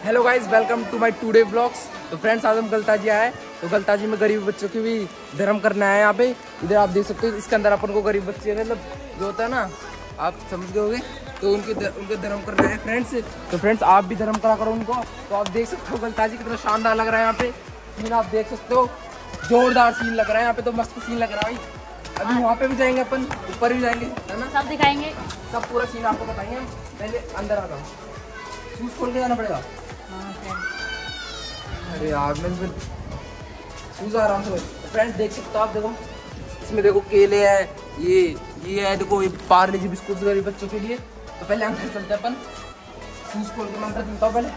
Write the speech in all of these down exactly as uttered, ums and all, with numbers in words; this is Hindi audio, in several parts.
Hello guys, welcome to my today blogs. तो फ्रेंड्स, आज हम गलताजी आए, तो गलताजी में गरीब बच्चों की भी धर्म करने आए हैं यहाँ पे। इधर आप देख सकते हो, इसके अंदर अपन को गरीब बच्चे मतलब जो होता है ना, आप समझ गए होंगे, तो उनके उनके धर्म करना है फ्रेंड्स। तो फ्रेंड्स, आप भी धर्म करा करो उनको। तो आप देख सकते हो गलताजी कितना शानदार लग रहा है यहाँ पे। सीन आप देख सकते हो, जोरदार सीन लग रहा है यहाँ पे, तो मस्त सीन लग रहा है भाई। अभी वहाँ पे भी जाएंगे अपन, ऊपर भी जाएंगे, है ना, सब दिखाएंगे, सब पूरा सीन आपको बताएंगे हम। पहले अंदर आता हूँ, शूज खोल के जाना पड़ेगा। अरे यार, मैं शूज आराम से। फ्रेंड्स देख सकते हो आप, देखो इसमें देखो केले है, ये ये है, देखो ये पार्ले जी बिस्कुट गरीब बच्चों के लिए। तो पहले अंदर चलते हैं अपन, शूज खोल के मैं अंदर चलता हूँ पहले।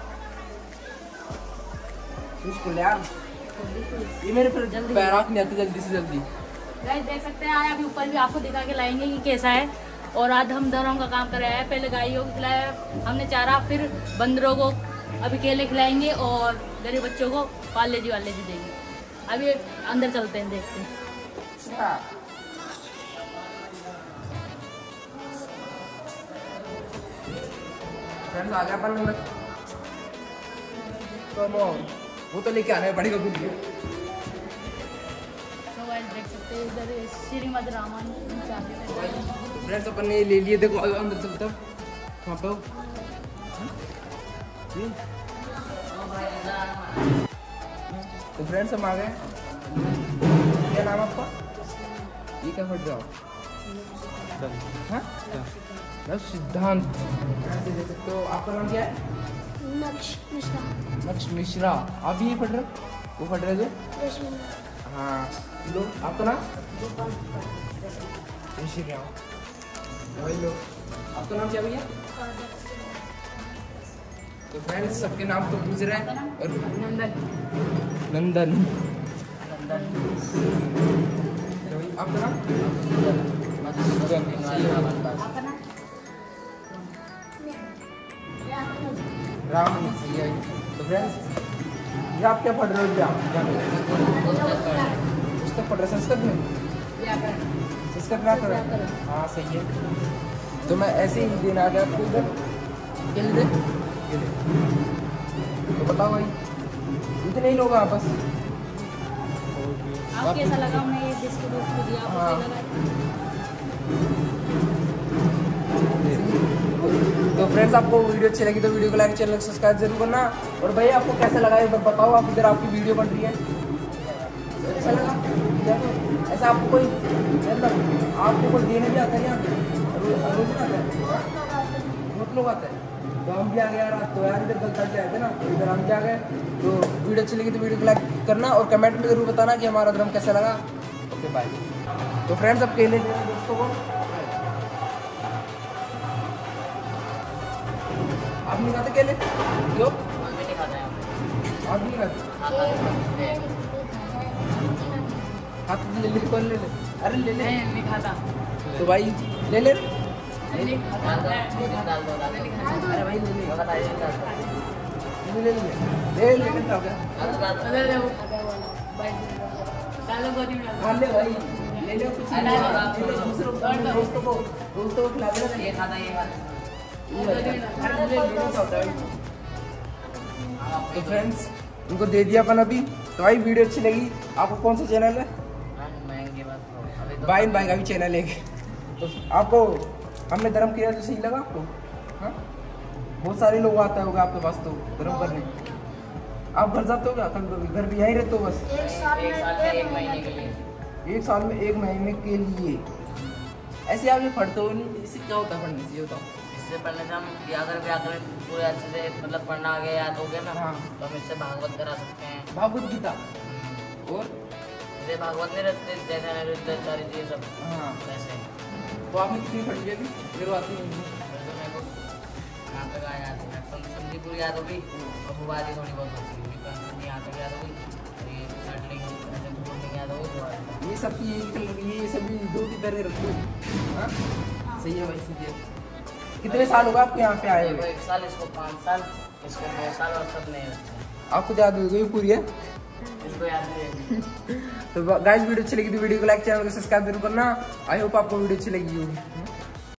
शूज खोल यार, ये मेरे फिर पैराक नहीं आती जल्दी से जल्दी। गाइस देख सकते हैं, अभी ऊपर भी आपको दिखा के लाएंगे कि कैसा है। और आज हम धर्म का काम कर रहे हैं। पहले गायों को खिलाया हमने चारा, फिर बंदरों को अभी केले खिलाएंगे और गरीब बच्चों को पाले जी वाले जी देंगे। अभी अंदर चलते हैं, देखते हैं। फ्रेंड्स आ गया अपन, वो तो लेके आना है बड़ी कबूल की। देख सकते हैं इधर श्रीमद रामायण। फ्रेंड्स अपन ने ले लिए, देखो अंदर चलते हैं वहाँ पे। तो फ्रेंड्स हम आ गए। क्या नाम आपका? ये क्या पढ़ रहे हो? हाँ, सिद्धांत। देख सकते हो, आपका नाम क्या है? नक्श मिश्रा। नक्श मिश्रा। आप भी ये पढ़ रहे हो? वो पढ़ रहे जो? हाँ, लो आपका नाम? लो, आपका नाम क्या भैया? तो फ्रेंड्स सबके नाम तो पूछ रहे हैं। और नंदन। नंदन आपका नाम? राम। सही है। तो फ्रेंड्स, ये आप क्या पढ़ रहे हो? क्या पुस्तक पढ़ रहे? संस्कृत में? संस्कृत व्याकरण। हाँ सही है। तो मैं ऐसे ही देना आ गया आपको इधर। तो बताओ भाई, इतने ही लोग हैं बस। आपको कैसा लगा? मैं ये बिस्कुट दिया आपको? हाँ। लगा? तो फ्रेंड्स, आपको वीडियो अच्छी लगी तो वीडियो को लाइक, चैनल को सब्सक्राइब जरूर करना। और भाई आपको कैसा लगा ये बताओ। आप इधर आपकी वीडियो बन रही है, अच्छा लगा? ऐसा आपको कोई मतलब आपको कोई देने भी आता है यहाँ पे? रोज आता है, बहुत लोग आते हैं। तो हम भी आ गए यार, तो यार इधर गलताजी आए थे ना, तो इधर हम भी आ गए। तो वीडियो अच्छी लगी तो वीडियो को लाइक करना और कमेंट में जरूर बताना कि हमारा धर्म कैसा लगा। Okay bye. तो फ्रेंड्स, अब केले दे रहे दोस्तों को। आप नहीं खाते केले? क्यों? आप नहीं खाते? हाँ तो ले ले, कौन ले ले? अरे ले ले। नहीं खाता। तो भाई ले ले। नहीं खाता। अरे भाई ले ले। ले ले ले ले ले ले डालो गोदी में। मान ले भाई, ले ले कुछ नहीं। दूसरों दोस्तों को दोस्तों को खिला दे। ये खाता ये खाता। तो फ्रेंड्स, उनको दे दिया अपन अभी। तो भाई वीडियो अच्छी लगी आपको? कौन सा चैनल है? बाइन बाइन का भी चैनल है। तो आपको हमने धर्म किया तो सही लगा आपको? हाँ, बहुत सारे लोग आते होंगे आपके पास तो धर्म करने। आप घर जाते हो क्या? कभी घर भी यहीं रहते हो? बस एक साल में एक महीने के लिए। एक साल में एक महीने के लिए। ऐसे आप ये पढ़ते हो नहीं? इससे क्या होता है पढ़ने से? ये बताओ। इससे पढ़ने से हम व्याकरण व्याकरण पूरे अच्छे से मतलब पढ़ना आ गया, याद हो गया ना। हाँ। तो हम इससे भागवत करा सकते हैं। भागवत गीता और जैसे भागवत नहीं रहते, जैसे अनिरुद्ध सारी चीज़ सब। हाँ वैसे। तो आपने कितनी पढ़ी है अभी? मेरे को आती नहीं। तो मेरे को यहाँ तक आ जाती है, समझी पूरी याद होगी और बुबादी थोड़ी बहुत होती है। यहाँ तक याद होगी और ये सेटलिंग ऐसे बोलने याद होगी। ये सब ये ये सभी दो की तरह रखो। हाँ सही है भाई, सही है। कितने साल होगा आपके यहाँ पे आए हुए? एक साल, इसको पाँच साल, इसको दो साल और सब नहीं रखते। आपको याद हो गई पूरी है? इसको याद नहीं। तो गाइस, वीडियो अच्छी लगी तो वीडियो को लाइक, चैनल को सब्सक्राइब जरूर करना। आई होप आपको वीडियो अच्छी लगी होगी।